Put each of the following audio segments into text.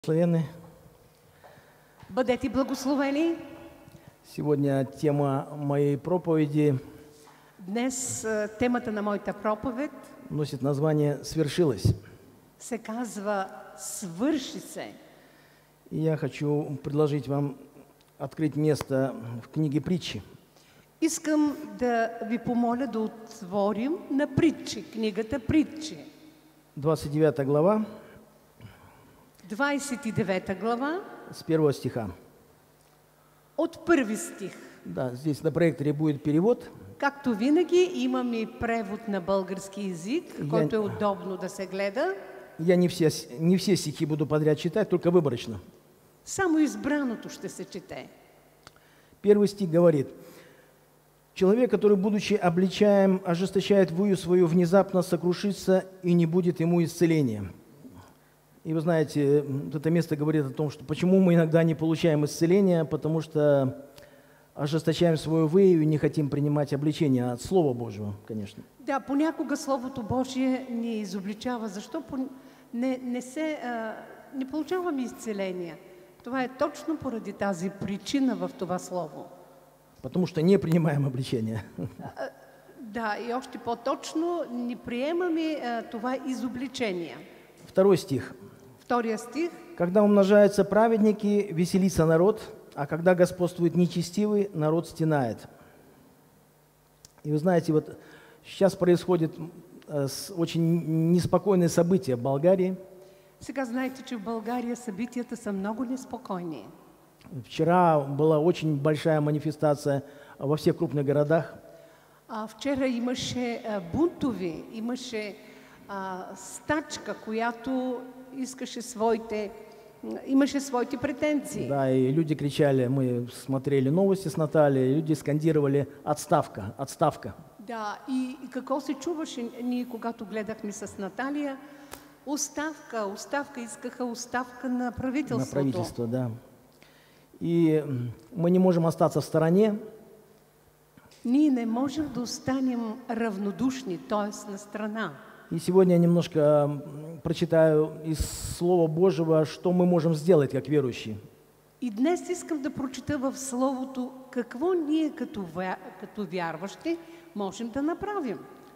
Благословенны. Бъдете благословени. Сегодня тема моей проповеди Днес темата на моята проповед носит название «Свершилось». се казва "Свърши се". И я хочу предложить вам открыть место в книге Притчи. Искам да ви помоля да отворим на Притчи, книгата Притчи. 29 глава, 29 глава, с 1 стиха. от първи стих. Да, здесь на проекторе будет перевод. Както винаги, имам и превод на български език, който е удобно да се гледа. Я не все стихи буду подряд читать, только выборочно. Само избраното ще се чете. Первый стих говорит: «Человек, который, будучи обличаем, ожесточает вою свою, внезапно сокрушится, и не будет ему исцеления». И вы знаете, это место говорит о том, что почему мы иногда не получаем исцеления, потому что ожесточаем свою вою и не хотим принимать обличение от Слова Божьего, конечно. Да, понякога Словото Божие ни изобличава. Защо не получаваме изцеление? Това е точно поради тази причина в това Слово. Потому что не принимаем обличение. Да, и още по-точно не приемаме това изобличение. Второй стих. Втория стих. «Когда умножаются праведники, веселится народ, а когда господствует нечестивый, народ стенает». И вы знаете, вот сейчас происходит очень неспокойные события в Болгарии. Сега знаете, че в България събитията са много неспокойни. Вчера была очень большая манифестация во всех крупных городах. Вчера имаше бунтови, имаше стачка, която имаше своите претенции. Да, и люди кричали, мы смотрели новости с Натальей, люди скандировали «Отставка! Отставка!». Да, и какво се чуваше ние, когато гледахме с Наталия? Оставка, оставка, искаха оставка на правителството. На правительство, да. И мы не можем остаться в стороне. Ние не можем да останем равнодушни, т.е. на страна. И сегодня я немножко прочитаю из Слова Божьего, что мы можем сделать как верующие. И днес искам да прочита в Словото какво ние като вярващи можем да направим.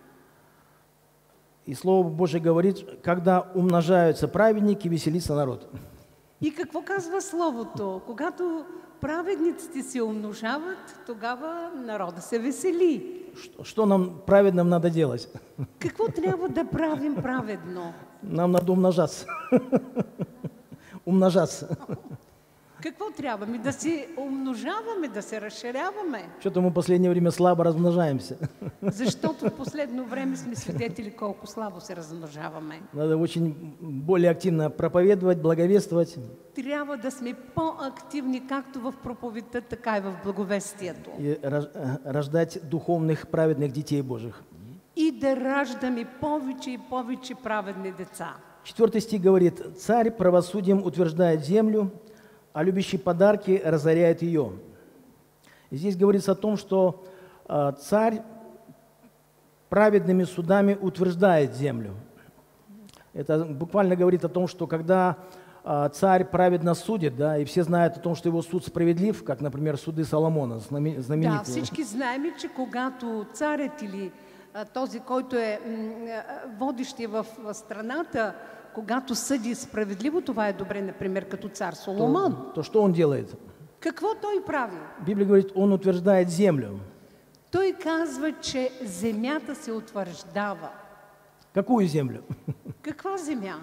И Слово Божие говорит: когда умножаются праведники, веселится народ. И какво казва Словото? Когато праведниците се умножават, тогава народа се весели. Что нам праведным надо делать? Какво трябва да правим праведно? Нам надо умножаться. Умножаться. Какво трябва? Да се умножаваме, да се разширяваме. Что-то мы в последнее время слабо размножаемся. Защото в последно време сме свидетели колко слабо се размножаваме. Надо очень более активно проповедовать, благовествовать. Трябва да сме по-активни както в проповедта, така и в благовестието. И рождать духовных праведных детей Божьих. И да раждаме повече и повече праведни деца. 4 стих говорит: «Царь правосудием утверждает землю, а любящий подарки разоряет ее». И здесь говорится о том, что царь праведными судами утверждает землю. Это буквально говорит о том, что когда царь праведно судит, да, и все знают о том, что его суд справедлив, как, например, суды Соломона, знаменитые. Да, всички знаем, че когато царят или този, който е водещия в страната, когато съди справедливо, това е добре, например, като цар Соломон. То что он делает? Какво той прави? Библия говорит, он утверждает землю. Той казва, че земята се утвърждава. Какую землю? Каква земя?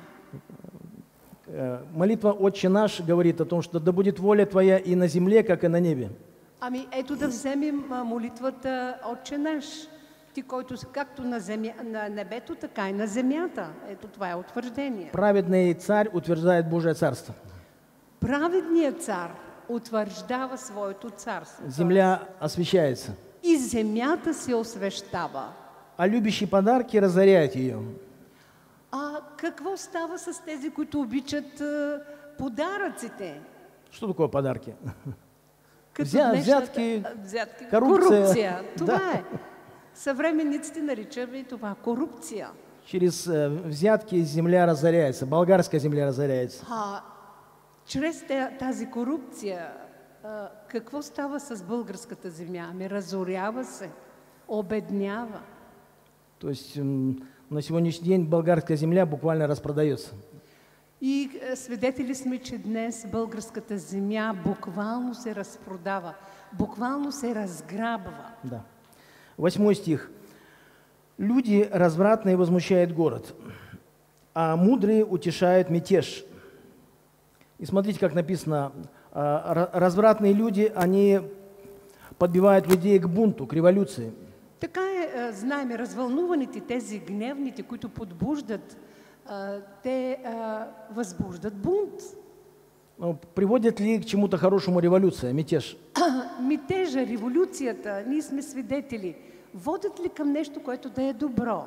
Молитва «Отче наш» говорит о том, что да будет воля Твоя и на земле, как и на небе. Ами ето да вземем молитвата «Отче наш». Ти, който както на небето, така и на земята. Ето това е утвърждение. Праведный царь утверждает Божие царство. Праведният цар утвърждава своето царство. Земля освящается. И земята се освещава. А любящие подарки разоряют ее. А какво става с тези, които обичат подаръците? Что такое подарки? Взятки, корупция. Това е. Съвременниците наричаме и това корупция. Через взятки земля разоряется, болгарская земля разоряется. Чрез тази корупция, какво става с българската земя? Ами разорява се, обеднява. То есть на сегодняшний день болгарская земля буквально распродается. И свидетели сме, че днес българската земя буквално се разпродава, буквално се разграбва. Да. 8 стих. Люди развратные возмущают город, а мудрые утешают мятеж. И смотрите, как написано, развратные люди, они подбивают людей к бунту, к революции. Така е, знаем, развълнуваните, тези гневните, които подбуждат, те възбуждат бунт. Приводит ли к чему-то хорошему революция, мятеж? Мятежа, революцията, ние сме свидетели, водят ли към нещо, което да е добро?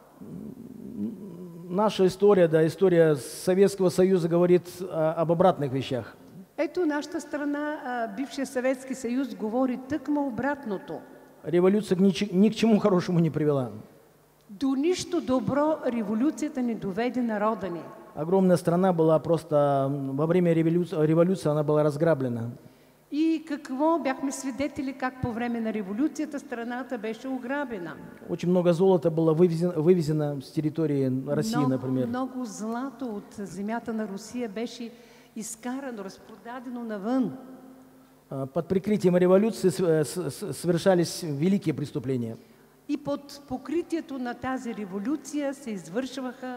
Наша история, да, история Советского Союза говорит об обратных вещах. Ето нашата страна, бившия Съветски съюз, говори тъкмо обратното. Революция ни к чему хорошему не привела. До нищо добро революцията не доведе народа ни. Огромная страна была просто, во время революции она была разграблена. И какво бяхме свидетели, как по време на революцията страната беше ограбена. Очень много золота было вывезено с территории России, например. Много злато от земята на Русия беше изкарано, разпродадено навън. Под прикрытием революции совершались великие преступления. И под покритието на тази революция се извършваха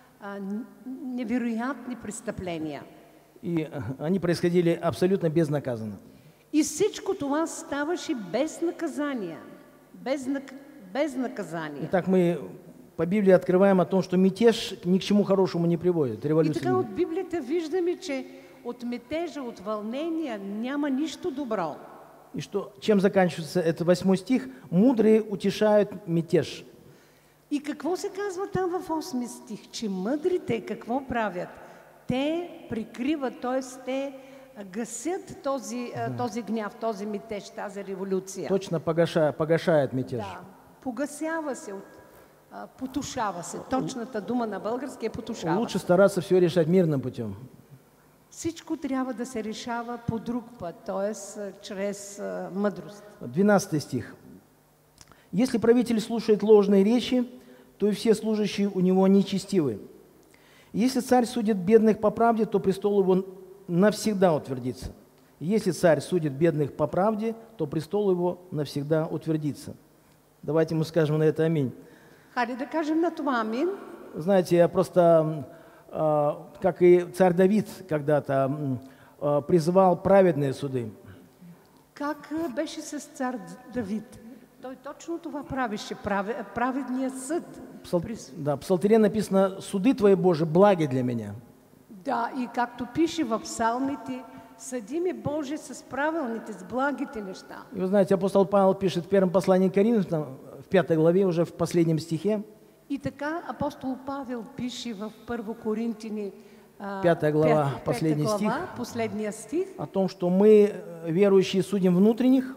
невероятни престъпления. И они происходили абсолютно безнаказанно. И всичко това ставаше без наказания. Без наказания. Итак, мы по Библии открываем о том, что мятеж ни к чему хорошему не приводит. И така от Библията виждаме, че от метежа, от вълнения няма нищо добро. И что, чем заканчивается этот 8 стих? Мудрые утешают мятеж. И какво се казва там в 8 стих? Че мъдрите какво правят? Те прикриват, т.е. те гасят този гняв, този мятеж, тази революция. Точно погашает мятеж. Да, погасява се, потушава се. Точната дума на български е потушава. Лучше стараться все решать мирным путем. Всичко трябва да се решава по друг път, т.е. чрез мъдрост. 12 стих. Если правитель слушает ложные речи, то и все служащие у него нечестивы. Если царь судит бедных по правде, то престол его навсегда утвердится. Если царь судит бедных по правде, то престол его навсегда утвердится. Давайте мы скажем на это аминь. Хайде да кажем на това амин. Знаете, я просто, как и царь Давид когда-то, призывал праведные суды. Как беше с цар Давид? Той точно това правеше, праведния съд. Да, в Псалтире написано: «Суды Твои, Боже, благи для меня». Да, и както пише в псалмите, съди ме, Боже, с правилните, с благите неща. И вы знаете, апостол Павел пишет в первом послании к Коринфянам, в 5 главе, уже в последнем стихе. И така апостол Павел пише в 1 Коринтини 5 глава, последний стих, последния стих, о том, что мы, верующие, судим внутренних,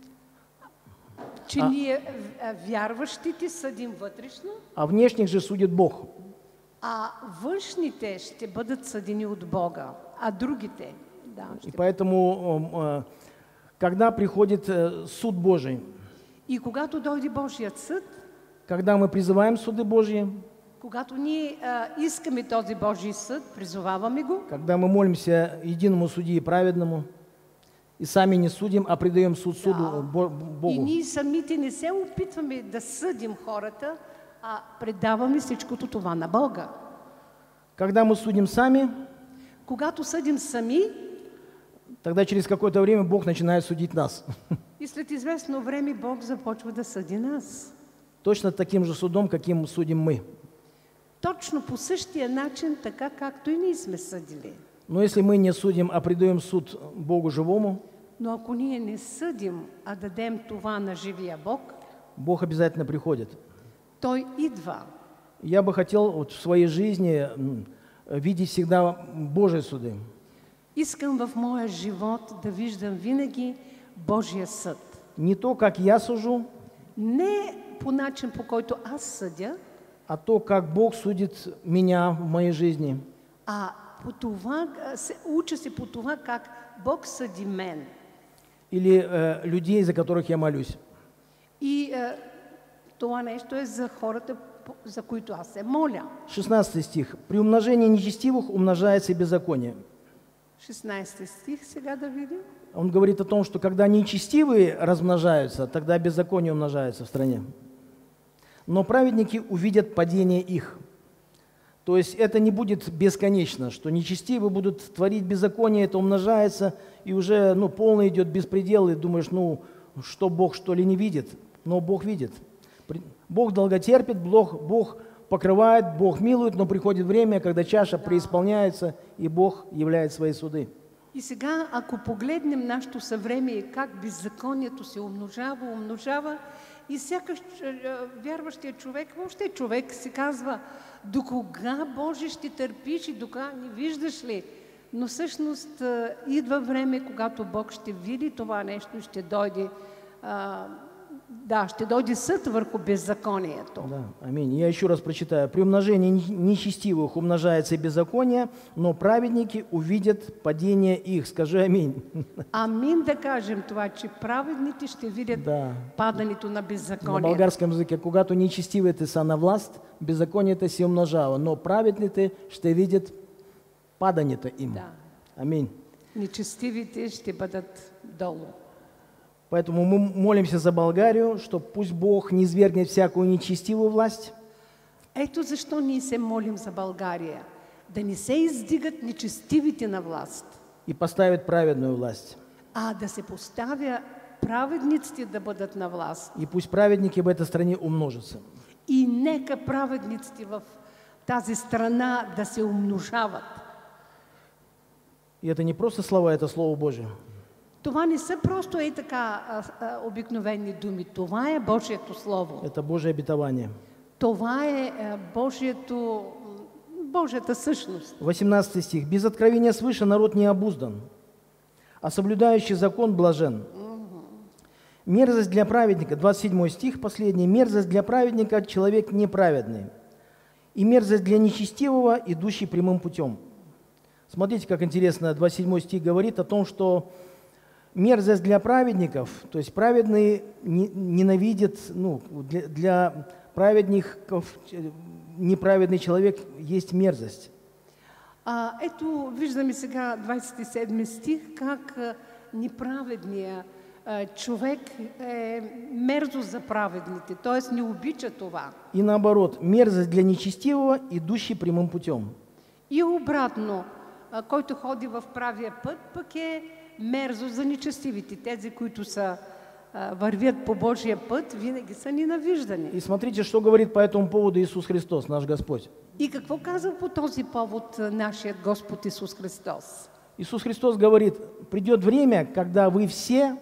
че ние вярващите съдим вътрешно, а внешних же судит Бог. А външните ще бъдат съдени от Бога, а другите, да. И поэтому, когда приходит суд Божий, и когато дойде Божият съд, когда мы призываем суды Божьи, когато ние искаме този Божий съд, призоваваме го, когда мы молимся единому судьи праведному, и сами не судим, а предаем суд суду Богу. И ние самите не се опитваме да съдим хората, а предаваме всичкото това на Бога. Когда мы судим сами, когато съдим сами, тогда через какое-то время Бог начинает судить нас. И след известно време Бог започва да съди нас. Точно таким же судом, каким судим мы. Точно по същия начин, така както и ние сме съдили. Но если мы не судим, а предаем суд Богу живому, но ако ние не съдим, а дадем това на живия Бог, Бог обязательно приходит. Той идва. Я бы хотел вот в своей жизни видеть всегда Божьи суды. Искам в моя живот да виждам винаги Божия съд. Не то, как я сужу, не по начин, по който аз съдя, а то, как Бог судит меня в моей жизни. а уча се по това как Бог съди мен. Или людей, за которых я молюсь. И това нещо е за хората, за които аз се моля. 16 стих. При умножении нечестивых умножается и беззаконие. 16 стих, сега да видим. Он говорит о том, что когда нечестивые размножаются, тогда беззаконие умножается в стране. Но праведники увидят падение их. То есть это не будет бесконечно, что нечестивые будут творить беззаконие, это умножается, и уже полный идет беспредел, и думаешь, что Бог, что ли, не видит? Но Бог видит. Бог долготерпит, Бог покрывает, Бог милует, но приходит время, когда чаша преисполняется, и Бог являет свои суды. И сега, ако погледнем нашето съвремие, как беззаконието се умножава, и сякаш вярващия човек, въобще човек си казва, до кога Боже ще търпиш и до кога не виждаш ли? Но всъщност идва време, когато Бог ще види това нещо и ще дойде, ще дойде съд върху беззаконието. Да, аминь. Я еще раз прочитаю. При умножении нечестивых умножается беззаконие, но праведники увидят падение их. Скажи аминь. Амин да кажем това, че праведните ще видят падането на беззаконието. На българском языке, когато нечестивите са на власт, беззаконието се умножава, но праведните ще видят падането им. Да. Аминь. Нечестивите ще бъдат долу. Поэтому мы молимся за Болгарию, что пусть Бог не низвергнет всякую нечестивую власть. Ето защо ние се молим за България. Да не се издигат нечестивите на власт. И поставит праведную власть. А да се поставя праведниците да бъдат на власт. И пусть праведники в этой стране умножатся. И нека праведниците в тази страна да се умножават. И это не просто слова, это Слово Божие. Това не са просто така обикновени думи. Това е Божието Слово. Это Божие обетование. Това е Божията същност. 18 стих. Без откровения свыше народ не обуздан, а соблюдающий закон блажен. Мерзость для праведника, 27 стих, последний. Мерзость для праведника – человек неправедный, и мерзость для нечестивого, идущий прямым путем. Смотрите, как интересно, 27 стих говорит о том, что мерзость для праведников, то есть праведные ненавидят, для праведников неправедный человек есть мерзость. Ето, виждаме сега 27 стих, как неправедният човек е мерзост за праведните, т.е. не обича това. И наоборот, мерзость для нечестивого, идущий прямым путем. И обратно, който ходи в правия път, пък е мерзост за нечестивите. Тези, които вървят по Божия път, винаги са ненавиждани. И смотрите, что говорит по этому поводу Иисус Христос, наш Господь. И какво казва по този повод нашият Господ Исус Христос? Иисус Христос говорит, придет время, когда вы все,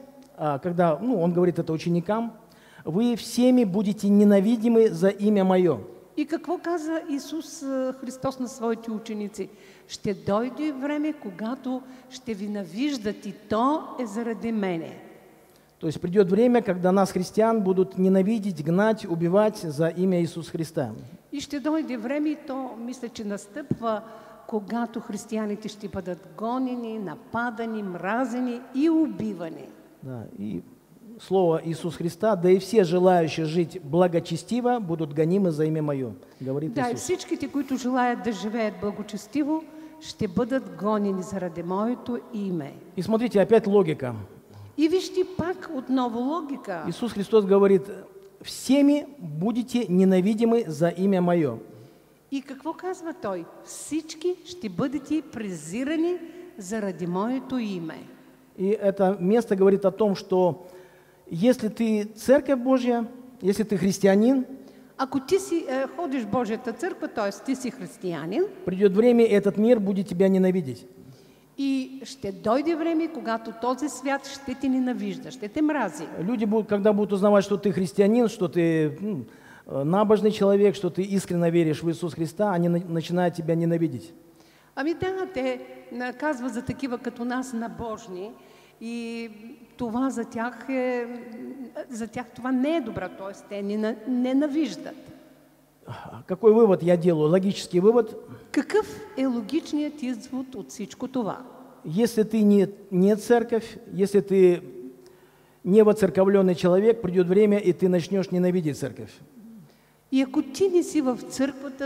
Он говорит это ученикам, вы всеми будете ненавидимы за имя Мое. И какво каза Исус Христос на своите ученици? Ще дойде време, когато ще ви навиждат и то е заради мене. То есть придет время, когда нас, христиан, будут ненавидеть, гнать, убивать за имя Иисуса Христа. И ще дойде време, и то мисля, че настъпва, когато християните ще бъдат гонени, нападани, мразени и убивани. Да, и слово Иисус Христа, да и все желающие жить благочестиво будут гонимы за имя Мое, говорит Иисус. Да, и всичките, които желаят да живеят благочестиво, ще бъдат гонени заради Моето име. И смотрите, опять логика. И вижте пак отново логика. Иисус Христос говорит, всеми будете ненавидимы за имя Мое. И какво казва Той? Всички ще бъдете презирани заради Моето име. И это место говорит о том, что если ты церковь Божья, если ты христианин, ако ти си ходиш в Божията църква, т.е. ти си християнин, придет время, и этот мир будет тебя ненавидеть. И ще дойде време, когато този свят ще те ненавижда, ще те мрази. Люди, когда будут узнавать, что ты христианин, что ты набожный человек, что ты искренне веришь в Иисуса Христа, они начинают тебя ненавидеть. Ами да, те казват за такива като нас набожни и това за тях това не е добро, т.е. те ненавиждат. Какой вывод я делаю? Логический вывод. Какъв е логичният извод от всичко това? Если ты не церковь, если ты не воцерковленный человек, придет время, и ты начнешь ненавидеть церковь. И ако ти не си в църквата,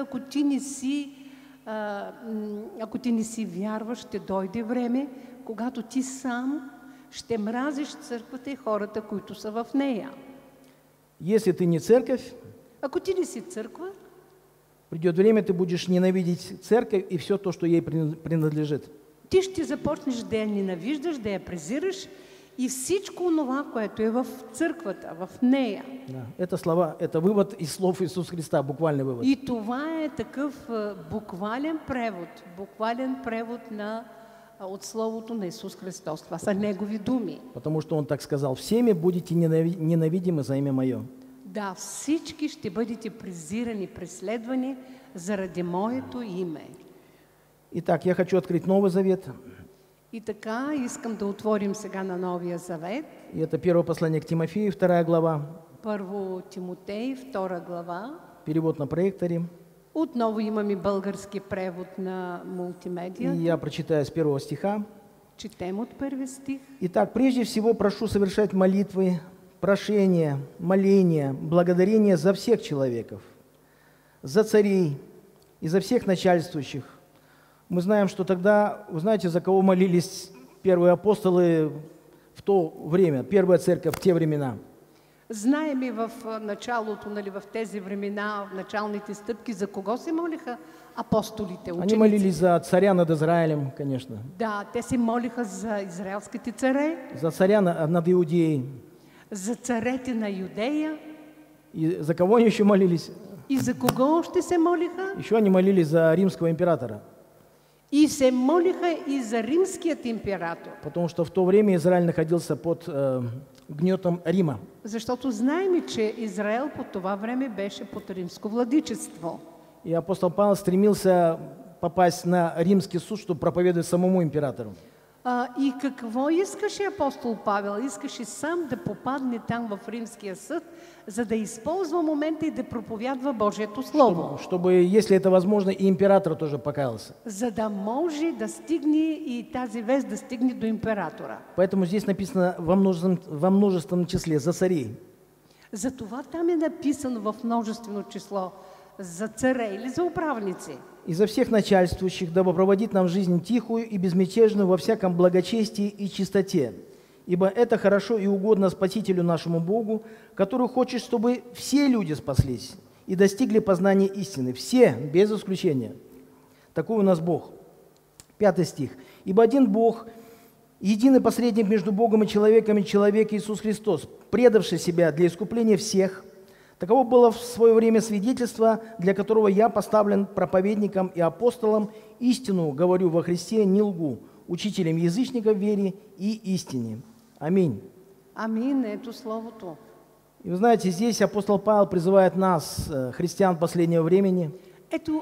ако ти не си вярваш, ще дойде време, когато ти сам ще мразиш църквата и хората, които са в нея. Если ты не церковь, Ако ти не си църква, придет время, ты будешь ненавидеть церковь и все то, что ей принадлежит. ти ще започнеш да я ненавиждаш, да я презираш и всичко това, което е в църквата, в нея. Да. Это слова, это вывод из слов Иисуса Христа, буквальный вывод. И това е такъв буквален превод от Словото на Исус Христос. Това са Негови думи. Потому что Он так сказал: «Всеми будете ненавидимы за имя Мое». Да, всички ще бъдете презирани, преследвани заради Моето име. Итак, я хочу открыть Новый Завет. И така, искам да отворим сега на Новия Завет. И это первое послание к Тимофею, 2 глава, Първо Тимотей, 2 глава. перевод на проекторе. Отново имаме български превод на мултимедия. И я прочитаю с 1 стиха. Четем от първи стих. «Итак, прежде всего прошу совершать молитвы, прошения, моления, благодарения за всех человеков, за царей и за всех начальствующих». Мы знаем, что тогда, вы знаете, за кого молились первые апостолы в то время, первая церковь в те времена? Знаем и в началото, в тези времена, в началните стъпки, за кого се молиха апостолите, ученици? Они молились за царя над Израилем, конечно. Да, те се молиха за израелските царе, За царя над Иудеей. за царете на Юдея. И за кого они еще молились? И за кого още се молиха? Еще они молились за римского императора. И се молиха и за римският император. Потому что в то время Израиль находился под гнетом Рима. Защото знаем, че Израел по това време беше под римско владичество. И апостол Павел стремился попасть на римский суд, чтобы проповедовать самому императору. И какво искаше апостол Павел? Искаше сам да попадне там в римския съд, за да използва момента и да проповядва Божието Слово. Чтобы, если это возможно, и император тоже покаялся. За да може да стигне и тази вест да стигне до императора. Поэтому здесь написано во множественном числе «за царей». Затова там е написано в множествено число за царе или за управници. «И за всех начальствующих, дабы проводить нам жизнь тихую и безмятежную во всяком благочестии и чистоте. Ибо это хорошо и угодно Спасителю нашему Богу, который хочет, чтобы все люди спаслись и достигли познания истины». Все, без исключения. Такой у нас Бог. 5 стих. «Ибо один Бог, единый посредник между Богом и человеком, человек Иисус Христос, предавший себя для искупления всех. Таково было в свое время свидетельство, для которого я поставлен проповедником и апостолом. Истину говорю во Христе, не лгу, учителем язычников в вере и истине». Аминь. Амин, ето Словото. И вы знаете, здесь апостол Павел призывает нас, христиан последнего времени, Ето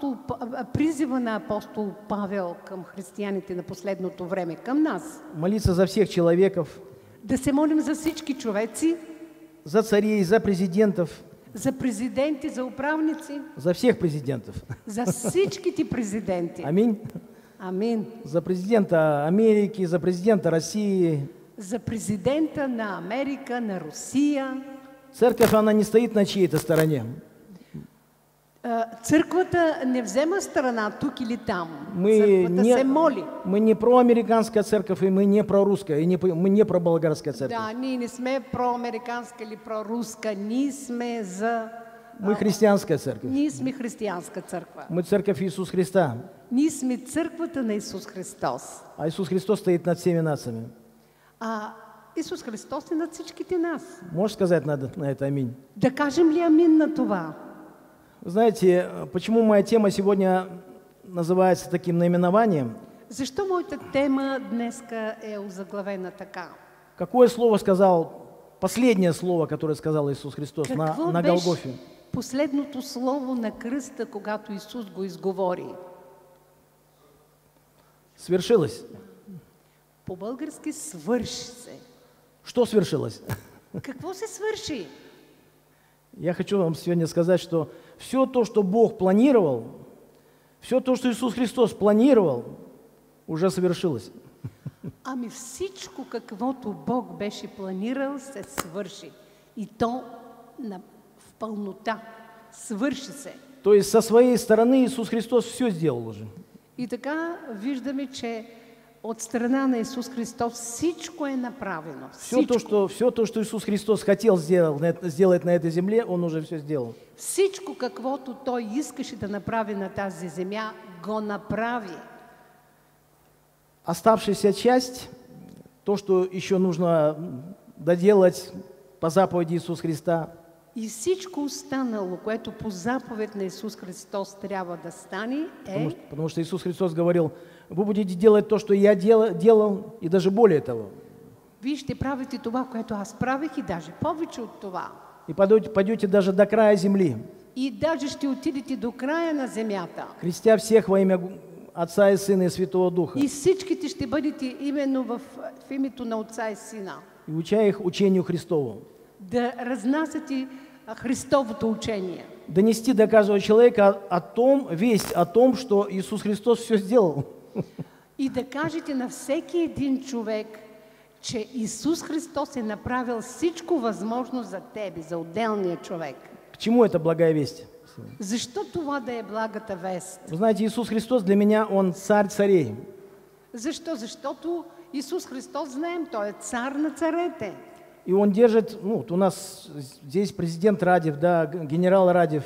призива на апостол Павел към християните на последното време, към нас. молиться за всех человеков, Да се молим за всички човеци, за царей, за президентов, за президенти, за управници, за всех президентов. за всичките президенти. Аминь. Амин. За президента Америки, за президента России. За президента на Америка, на Русия. Церковь, она не стоит на чьей-то стороне. Църквата не взема страна тук или там. Мы Църквата се моли. не проамериканская церковь, и мы не прорусская, и мы не проболгарская церковь. Да, ние не сме проамериканска или проруска, ние сме за... Мы христианская церковь. Ние сме християнска църква. Мы церковь Иисуса Христа. Ние сме църквата на Исус Христос. А Иисус Христос стоит над всеми нациями. А Исус Христос е над всичките нас. Можешь сказать на это аминь? Да кажем ли амин на това? Вы знаете, почему моя тема сегодня называется таким наименованием? Защо моята тема днеска е озаглавена така? Какое слово сказал, последнее слово, которое сказал Иисус Христос Какво на беше Голгофе? последното слово на кръста, когато Исус го изговори? Свершилось. По-български свърши се. Что свершилось? Какво се свърши? Я хочу вам сегодня сказать, что все то, что Бог планировал, Все то, что Иисус Христос планировал, уже совершилось. Ами всичко, каквото Бог беше планирал, се свърши. И то в пълнота. Свърши се. То есть со своей стороны Иисус Христос все сделал уже. И така виждаме, че от страна на Исус Христос всичко е направено. Все то, что Иисус Христос хотел сделать на этой земле, Он уже все сделал. Всичко, каквото Той искаше да направи на тази земя, го направи. Оставшаяся часть, то, что еще нужно доделать по заповеди Иисуса Христа, И всичко останало, което по заповед на Исус Христос трябва да стане, е... Потому что Иисус Христос говорил, вы будете делать то, что я делал, и даже более того. Вие ще правите това, което аз правих, и даже повече от това. И пойдете даже до края земли, И даже ще отидете до края на земята. крестя всех во имя Отца и Сына и Святого Духа, И всичките ще бъдете именно в името на Отца и Сина. и уча их учению Христову. Да разнасяте Христовото учение. Донести до каждого человека весть о том, что Иисус Христос все сделал. И да кажете на всеки един човек, че Исус Христос е направил всичко възможно за тебе, за отделния човек. К чему эта благая весть? Защо това да е благата вест? Вы знаете, Иисус Христос для меня, Он царь царей. Защо? Защото Исус Христос, знаем, Той е цар на царете. И Он держит, вот у нас здесь президент Радев, да, генерал Радев.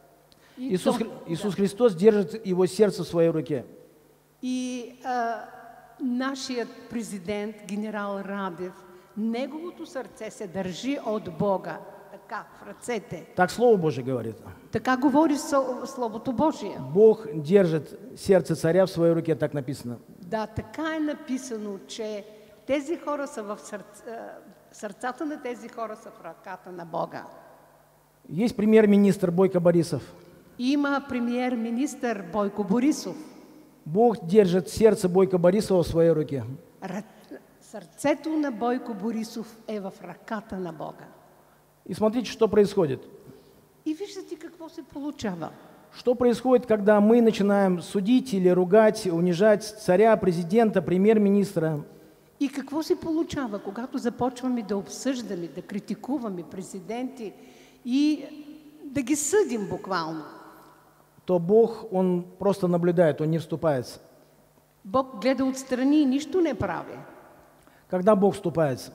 Иисус Христос держит его сердце в своей руке. И нашият президент, генерал Радев, неговото сърце се държи от Бога, така, в ръцете. Так Слово Божие говорит. Така говори Словото Божие. Бог держит сердце царя в своей руке, так написано. Да, така е написано, че тези хора са в сърцата на тези хора са в ръката на Бога. Есть премьер-министр Бойко Борисов. Има премиер-министър Бойко Борисов. Бог держит сердце Бойко Борисова в своей руке. Сърцето на Бойко Борисов е в ръката на Бога. И смотрите, что происходит. И виждате какво се получава. Что происходит, когда мы начинаем судить или ругать, унижать царя, президента, премьер-министра? И какво се получава, когато започваме да обсъждаме, да критикуваме президенти и да ги съдим буквално? То Бог, Он просто наблюдает, Он не вступается. Бог гледа отстрани и нищо не прави. Когда Бог вступается?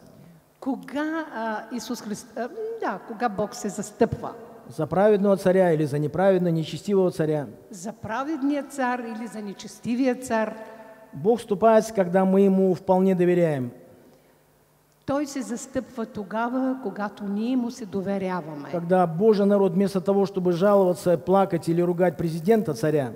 Кога кога Бог се застъпва? За праведного царя или за неправедно, нечестивого царя? За праведния цар или за нечестивия цар? Бог вступается, когда мы Ему вполне доверяем. Той се застъпва тогава, когато ние му се доверяваме. Когда Божий народ вместо того, чтобы жаловаться, плакать или ругать президента, царя,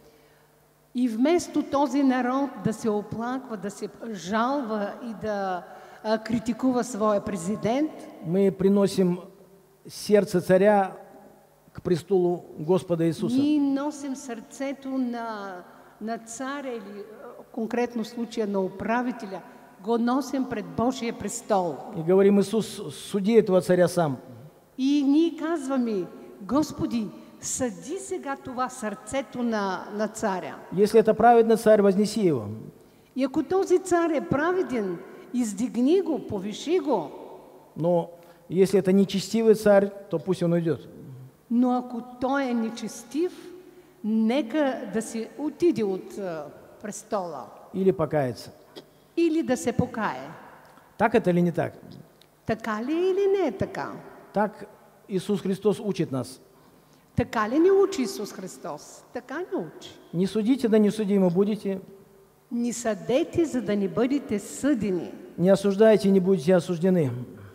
и вместо този народ да се оплаква, да се жалва и да критикува своя президент, мы приносим сердце царя к престолу Господа Иисуса. Ние носим сърцето на царя или конкретно в случая на управителя, го носим пред Божия престол. И говорим: Иисус, суди этого царя сам. И ние казваме: Господи, съди сега това сърцето на царя. Если это праведный царь, вознеси его. И ако този цар е праведен, издигни го, повиши го. Но если это нечестивый царь, то пусть он уйдет. Но ако той е нечестив, нека да се отиде от престола. Или покаяться. Или да се покае. Так это или не так? Така ли или не е така? Так Иисус Христос учит нас. Така ли ни учи Исус Христос? Така ни учи. Не судите, да не судимы будете. Не съдете, за да не бъдете съдени. Не осуждайте, не будете осуждены.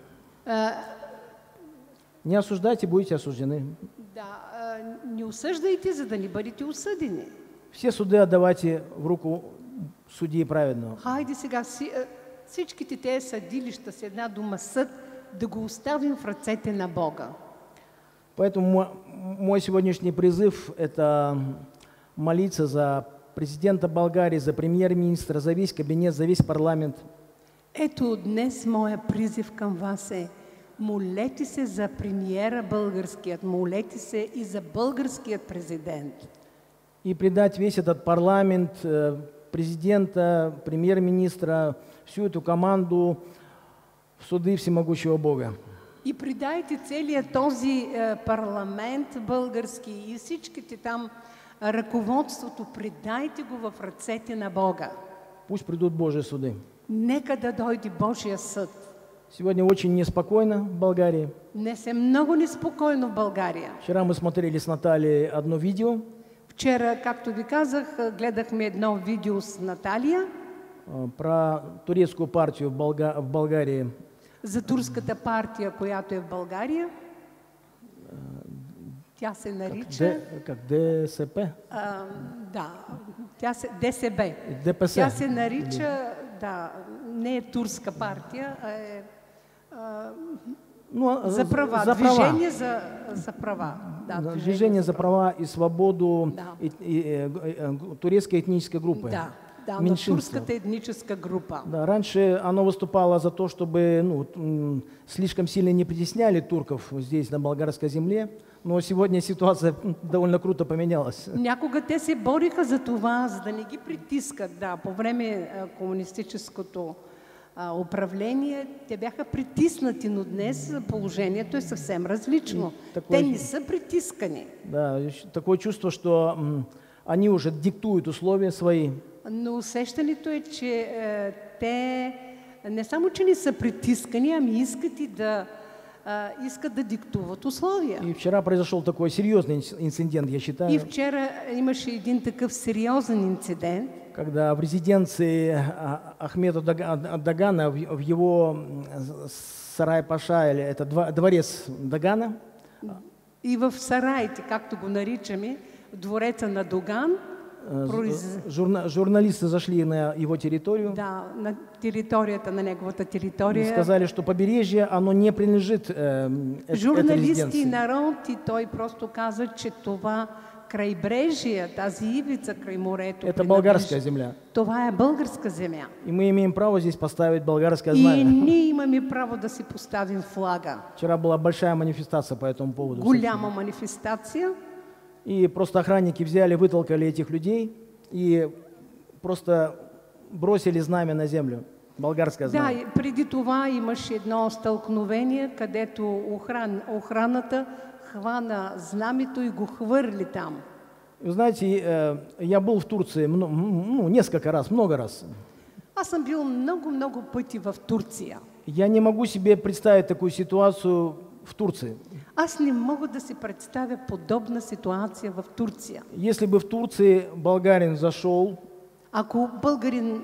Не осуждайте, будете осуждены. Не осъждайте, за да не бъдете осъдени. Все суды отдавайте в руку судьи праведного. Хайде сега всичките тези съдилища с една дума съд да го оставим в ръцете на Бога. Поэтому мой сегодняшний призыв – это молиться за президента Болгарии, за премьер-министра, за весь кабинет, за весь парламент. Ето днес моя призив към вас е: молете се за премиера българският, молете се и за българският президент. и предать весь этот парламент, президента, премьер-министра, всю эту команду в суды всемогущего Бога. И предайте целият този парламент български и всичките там ръководството, предайте го в ръцете на Бога. Пусть придут Божьи суды. Нека да дойде Божия съд. Сегодня очень неспокойно в Болгарии. Днес е много неспокойно в България. Вчера мы смотрели с Натальей одно видео. Вчера, както ви казах, гледахме едно видео с Наталия Про турецкую партию в Болгарии. за турската партия, която е в България. Тя се нарича... Как ДСП? Да, тя се... ДСБ. ДПС. Тя се нарича... Да, не е турска партия, а е... за права. За права. Движение за права. Да, движение за права и свободу да. турецкой этнической группы. Да, да, на турската этническая группа. Да, раньше оно выступало за то, чтобы слишком сильно не притесняли турков здесь, на болгарской земле, но сегодня ситуация довольно круто поменялась. Някога те се бориха за това, за да не ги притискат. Да, по време комунистическото управление, те бяха притиснати, но днес положението е съвсем различно. Те не са притискани. Да, такое чувство, что они уже диктуют условия свои. Но усещането е, че те не само, че не са притискани, ами искат да диктуват условия. И вчера произошел такой серьезный инцидент, я считаю. И вчера имаше един такъв сериозен инцидент. Когда в резиденции Ахмеда Дагана, в его сарай-паша, или это дворец Дагана. И в сараите, както го наричаме, двореца на Доган. Журналисты зашли на его территорию. Да, на территорията, на неговата територия. И сказали, что побережье, оно не принадлежит этой резиденции. Журналисти, народ, и той просто каза, че това крайбрежие, тази ивица край морето. Это болгарская земля. Това е българска земя. И мы имеем право здесь поставить болгарское знамя. И ние имаме право да си поставим флага. Вчера была большая манифестация по этому поводу. Голяма манифестация. И просто охранники взяли, вытолкали этих людей и просто бросили знамя на землю. Болгарское знамя. Да, преди това имаше едно стълкновение, където охраната хвана знамето и го хвърли там. Вы знаете, я был в Турции несколько раз, много раз. Аз съм бил много пъти в Турция. Я не могу себе представить такую ситуацию в Турции. Аз не мога да си представя подобна ситуация в Турция. Если бы в Турции болгарин зашел, ако българин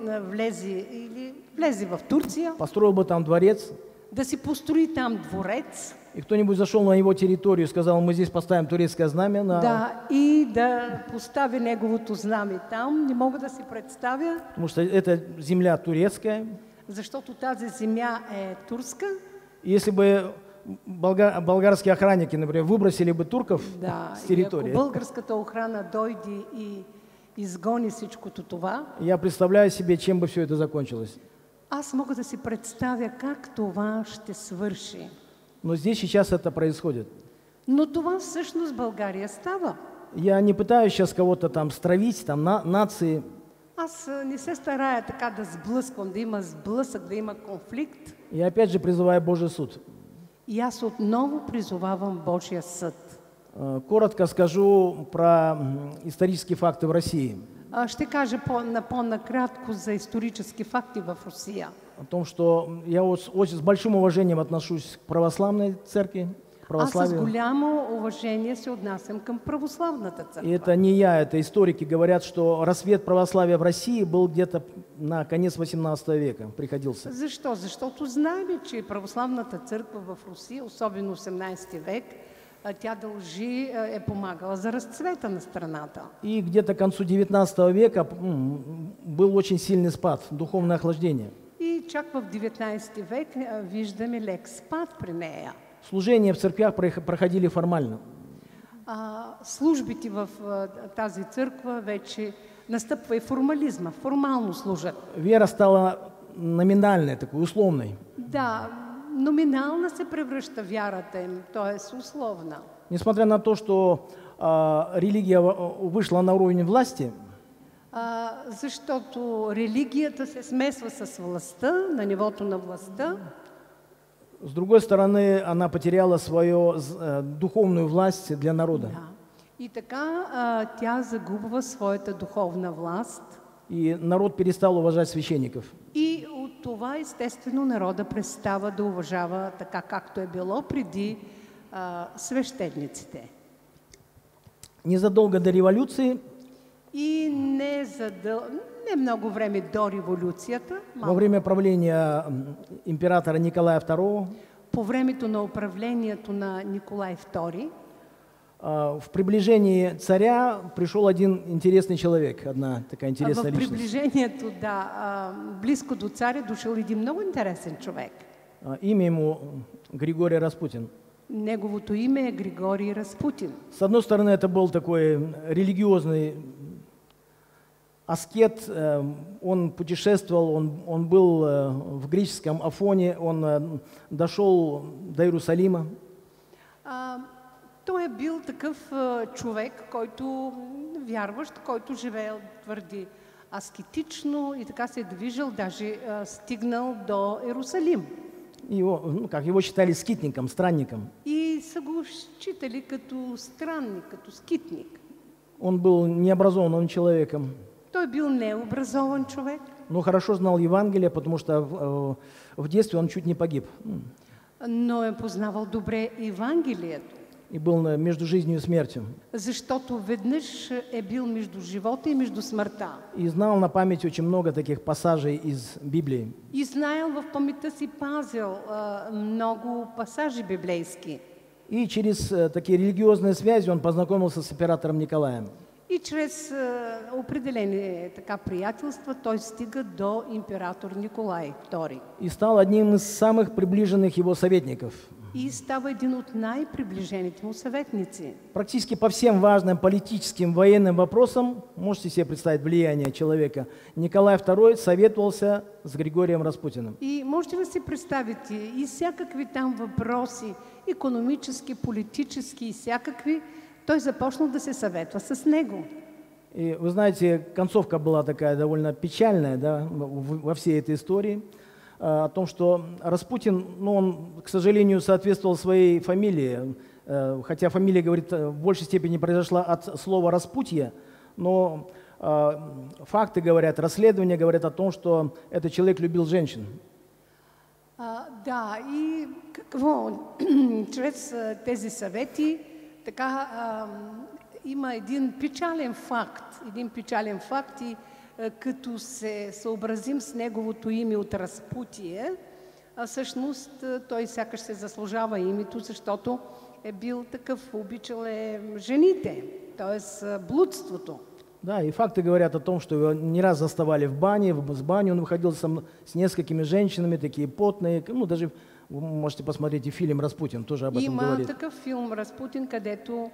влезе в Турция, построил бы там дворец, да си построи там дворец, и кто-нибудь зашел на его территорию и сказал, мы здесь поставим турецкое знамя. Да, и да постави неговото знаме там, не мога да си представя. Потому что это земля турецкая. Защото тази земя е турска. Если бы болгарские охранники, например, выбросили бы турков с территории. Ако българската охрана дойде и изгони всичкото това. Я представляю себе, чем бы все это закончилось. Аз мога да си представя как това ще свърши. Но здесь сейчас это происходит. Но това всъщност в България става. Я не пытаюсь сейчас кого-то там стравить, там нации. Аз не се старая така да сблъсквам, да има сблъсък, да има конфликт. И опять же призываю Божий суд. И аз отново призовавам Божия съд. Коротко скажу про исторические факты в России. Ще кажа по-накратко за исторически факти в Русия. О том, что я очень с большим уважением отношусь к православной церкви. Аз с голямо уважение се отнасям към православната църква. И это не я, это историки говорят, что рассвет православия в России был где-то на конец 18 века, приходился. Защо? Защото знаем, че православната църква в Русия, особено 18 век, тя е помагала за разцвета на страната. И где-то к концу 19 века был очень сильный спад, духовное охлаждение. И чак в 19 век виждаме лек спад при нея. Служения в церквях проходили формально. Службите в тази църква вече настъпва и формализма, формално служат. Вера стала номинальной, такой условной. Да, номинална се превръща вярата им, т.е. условна. Несмотря на то, что религия вышла на уровень власти, защото религията се смесва с властта, на нивото на властта. с другой стороны, она потеряла свою духовную власть для народа. Да. И така тя загубва своята духовна власт. И народ перестал уважать священников. И от това естествено народа престава да уважава така както е било преди свещениците. Незадолго до революции, И не много време до революцията, во время правления императора Николая II, по времето на управлението на Николай II, в приближении царя пришел один интересный человек, одна такая интересная в личность. приближението, близко до царя дошъл един много интересен човек. Имя ему Григорий Распутин. Неговото име е Григорий Распутин. С одной стороны, это был такой религиозный аскет, он путешествовал, он был в греческом Афоне, он дошел до Иерусалима. Той е бил такъв човек, който вярващ, който живеел твърди аскетично и така се е движил, даже стигнал до Иерусалим. Его считали скитником, странником. И са го считали като странник, като скитник. Он был необразованным человеком. Той бил необразован човек. Но хорошо знал Евангелие, потому что в детстве он чуть не погиб. Но е познавал добре Евангелието. И был между жизнью и смертью. Защото веднъж е бил между живота и между смъртта. И знал на память очень много таких пассажей из Библии. И знаел, в паметта си пазил много пасажи библейски. И через такие религиозные связи он познакомился с императором Николаем. И чрез определени така приятелства той стига до император Николай II. И стал одним из самых приближенных его советников. И става един от най-приближените му съветници. Практически по всем важным политическим, военным вопросам, можете себе представить влияние человека, Николай II советовался с Григорием Распутиным. И можете ли си представите и всякакви там въпроси, икономически, политически и всякакви, той започнал да се съветва с него. И вы знаете, концовка была такая довольно печальная, да, во всей этой истории, о том, что Распутин, он, к сожалению, соответствовал своей фамилии, хотя фамилия, говорит, в большей степени произошла от слова «распутье», но факты говорят, расследования говорят о том, что этот человек любил женщин. Да, и какво? Чрез тези съвети така има един печален факт и като се съобразим с неговото име от разпутие, всъщност той сякаш се заслужава името, защото е бил такъв, обичал жените, т.е. блудството. Да, и факты говорят о том, что его не раз заставали в бане, с бани он выходил с несколькими женщинами, такие потные, даже вы можете посмотреть и фильм «Распутин», тоже об этом говорит. Има такъв филм «Распутин», където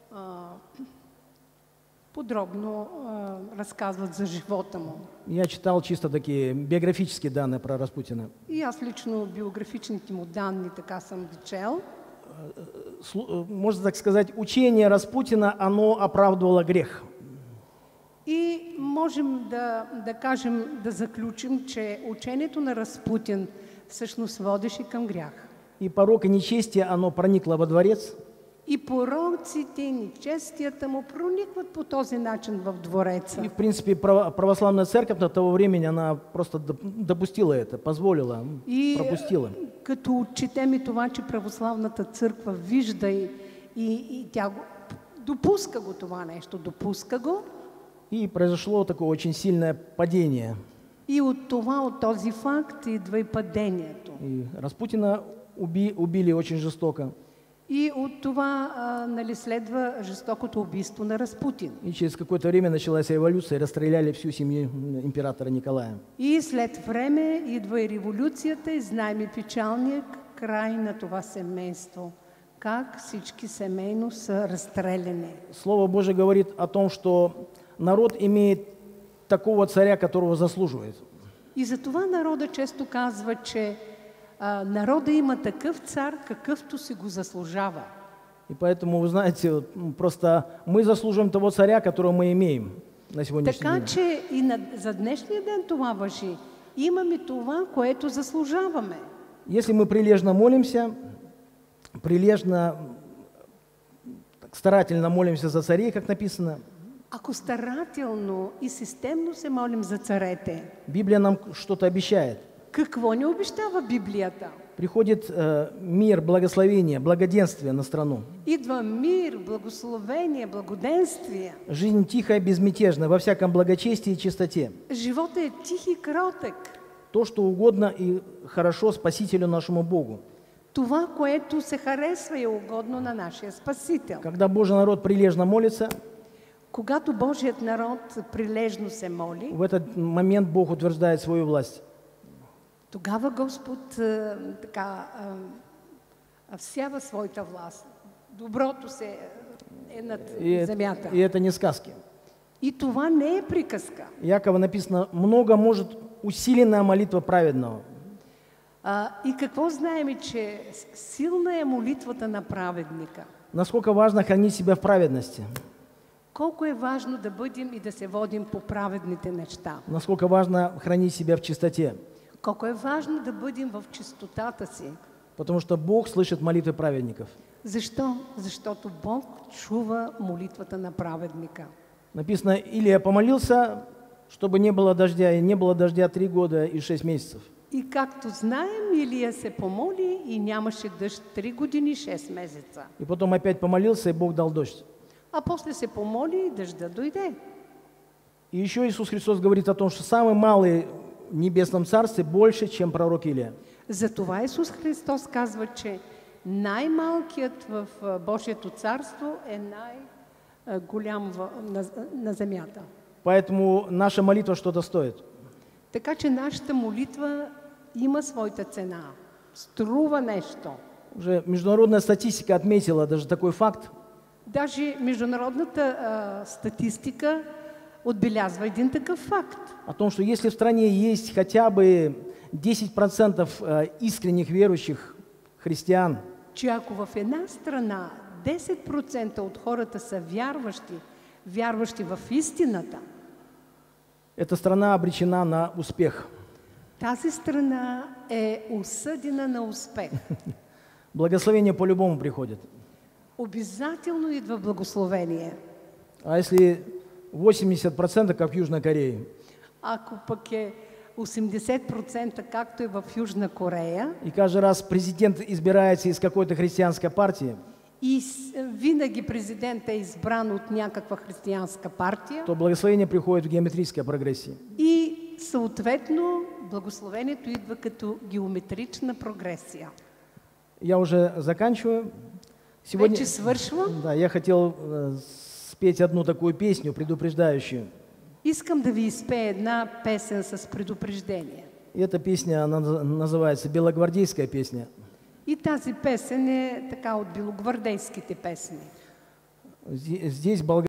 подробно разказват за живота му. Я читал чисто такие биографические данные про Распутина. И аз лично биографичните му данни така съм ги чел. Можно так сказать, учение Распутина, оно оправдывало грех. И можем да кажем, да заключим, че учението на Распутин всъщност водеше към грях. И порок и нечестие, оно проникло во дворец. И пороците, и нечестията му проникват по този начин в двореца. И, в принципе, православная церковь на того времени, она просто допустила это, позволила, пропустила. Като отчетем и това, че православната църква вижда и тя допуска го това нещо, допуска го. И произошло такое очень сильное падение. И от това, от този факт идва и падението. И Распутина убили очень жестоко. И от това следва жестокото убийство на Распутин. И через какое-то время началась революция, и расстреляли всю семью императора Николая. И след време идва и революцията и знаем и печалния край на това семейство. Как всички семейно са разстреляни. Слово Божие говорит о том, что народ имеет такого царя, которого заслуживает. И затова народа често казва, че народа има такъв цар, какъвто си го заслужава. И поэтому, вы знаете, просто мы заслуживаем того царя, которого мы имеем на сегодняшний Така день. че и за днешния ден това важи. Имаме това, което заслужаваме. Если мы прилежно молимся, прилежно, старательно молимся за царей, как написано, Ако старателно и системно се молим за царете, Библия нам что-то обещает. какво ни обещава Библията? Приходит мир, благословение, благоденствие на страну. Идва мир, благословение, благоденствие. Жизнь тихая, безмятежная, во всяком благочестии и чистоте. Животът е тих и кротък. То, что угодно и хорошо Спасителю нашему Богу. Това, което се харесва и е угодно на нашия Спасител. Когда Божий народ прилежно молится, Когато Божият народ прилежно се моли, в этот момент Бог утверждает свою власть. тогава Господ всява своята власт. Доброто се е над земята. И это не сказки. И това не е приказка. Якова написано, много может усиленная молитва праведного. И какво знаем, че силна е молитвата на праведника. Насколько важно хранить себя в праведности. Колко е важно да бъдем и да се водим по праведните неща. Насколько важно хранить себя в чистоте. Колко е важно да бъдем в чистотата си. Потому что Бог слышит молитвы праведников. Защо? Защото Бог чува молитвата на праведника. Написано, Илия помолился, чтобы не было дождя, и не было дождя 3 года и 6 месяцев. И както знаем, Илия се помоли и нямаше дъжд 3 години и 6 месеца. И потом опять помолился, и Бог дал дождь. А после се помоли и дъжда дойде. И еще Иисус Христос говорит о том, что самый малый в небесном царстве больше, чем пророк Илия. Затова Исус Христос казва, че най-малкият в Божието царство е най-голям на земята. Поэтому наша молитва что-то стоит. Така че нашата молитва има своята цена. Струва нещо. Уже международная статистика отметила даже такой факт. Даже международната статистика отбелязва един такъв факт. О том, что если в стране есть хотя бы 10% искренних верующих христиан, Че ако в една страна 10% от хората са вярващи в истината, эта страна обречена на успех. тази страна е осъдена на успех. Благословение по-любому приходит. Обязателно идва благословение. А если 80%, как в Южной Корее, Ако пък е 80%, както е в Южна Корея, и каждый раз президент избирается из какой-то христианской партии, и винаги президент е избран от някаква християнска партия, то благословение приходит в геометрической прогрессии. и съответно благословението идва като геометрична прогресия. Я уже заканчиваю. Вече свършвам. Да, я хотел спеть одну такую песню, предупреждающую. Искам да ви изпея една песен с предупреждение. И эта песня, она называется «Белогвардейская песня». И тази песен е така от белогвардейските песни. Здесь